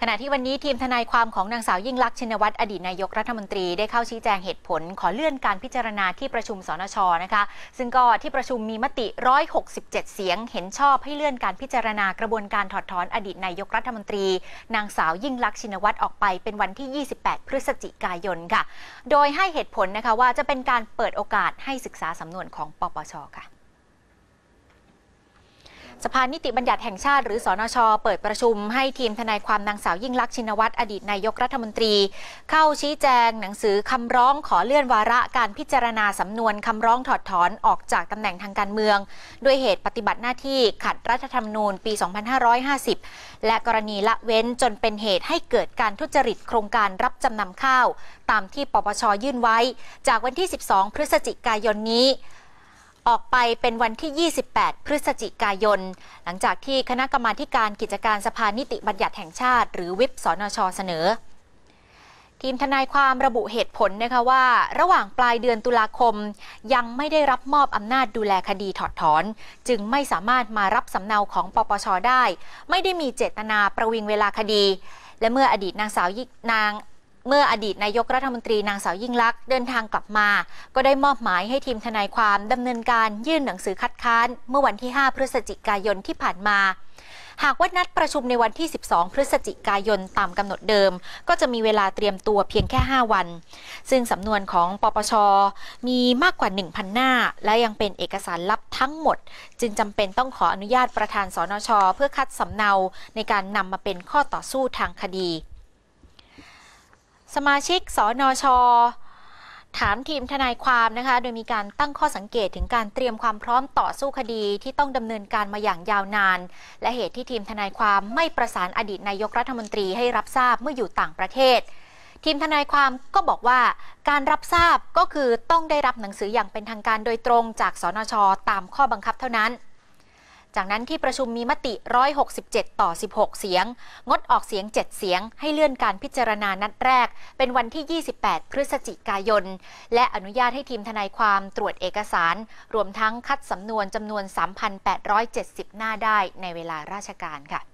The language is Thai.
ขณะที่วันนี้ทีมทนายความของนางสาวยิ่งลักษณ์ชินวัตรอดีตนายกรัฐมนตรีได้เข้าชี้แจงเหตุผลขอเลื่อนการพิจารณาที่ประชุมสนช.นะคะซึ่งก็ที่ประชุมมีมติ167เสียงเห็นชอบให้เลื่อนการพิจารณากระบวนการถอดถอนอดีตนายกรัฐมนตรีนางสาวยิ่งลักษณ์ชินวัตรออกไปเป็นวันที่28พฤศจิกายนค่ะโดยให้เหตุผลนะคะว่าจะเป็นการเปิดโอกาสให้ศึกษาสำนวนของปปช.ค่ะสภานิติบัญญัติแห่งชาติหรือสนช.เปิดประชุมให้ทีมทนายความนางสาวยิ่งลักษณ์ชินวัตรอดีตนายกรัฐมนตรีเข้าชี้แจงหนังสือคำร้องขอเลื่อนวาระการพิจารณาสำนวนคำร้องถอดถอนออกจากตำแหน่งทางการเมืองด้วยเหตุปฏิบัติหน้าที่ขัดรัฐธรรมนูญปี 2550 และกรณีละเว้นจนเป็นเหตุให้เกิดการทุจริตโครงการรับจำนำข้าวตามที่ปปช.ยื่นไว้จากวันที่ 12 พฤศจิกายนนี้ออกไปเป็นวันที่ 28 พฤศจิกายนหลังจากที่คณะกรรมาการกิจการสภานิติบัญญัติแห่งชาติหรือวิปสนช.เสนอทีมทนายความระบุเหตุผลนะคะว่าระหว่างปลายเดือนตุลาคมยังไม่ได้รับมอบอำนาจดูแลคดีถอดถอนจึงไม่สามารถมารับสำเนาของปปช.ได้ไม่ได้มีเจตนาประวิงเวลาคดีและเมื่ออดีตนายกรัฐมนตรีนางสาวยิ่งลักษณ์เดินทางกลับมาก็ได้มอบหมายให้ทีมทนายความดำเนินการยื่นหนังสือคัดค้านเมื่อวันที่ 5 พฤศจิกายนที่ผ่านมาหากว่านัดประชุมในวันที่ 12 พฤศจิกายนตามกำหนดเดิมก็จะมีเวลาเตรียมตัวเพียงแค่ 5 วันซึ่งสำนวนของปปช.มีมากกว่า 1,000 หน้าและยังเป็นเอกสารลับทั้งหมดจึงจำเป็นต้องขออนุญาตประธานสนช.เพื่อคัดสำเนาในการนำมาเป็นข้อต่อสู้ทางคดีสมาชิกสนช.ถามทีมทนายความนะคะโดยมีการตั้งข้อสังเกตถึงการเตรียมความพร้อมต่อสู้คดีที่ต้องดำเนินการมาอย่างยาวนานและเหตุที่ทีมทนายความไม่ประสานอดีตนายกรัฐมนตรีให้รับทราบเมื่ออยู่ต่างประเทศทีมทนายความก็บอกว่าการรับทราบก็คือต้องได้รับหนังสืออย่างเป็นทางการโดยตรงจากสนช.ตามข้อบังคับเท่านั้นจากนั้นที่ประชุมมีมติ167ต่อ16เสียงงดออกเสียง7เสียงให้เลื่อนการพิจารณานัดแรกเป็นวันที่28พฤศจิกายนและอนุญาตให้ทีมทนายความตรวจเอกสารรวมทั้งคัดสำนวนจำนวน 3,870 หน้าได้ในเวลาราชการค่ะ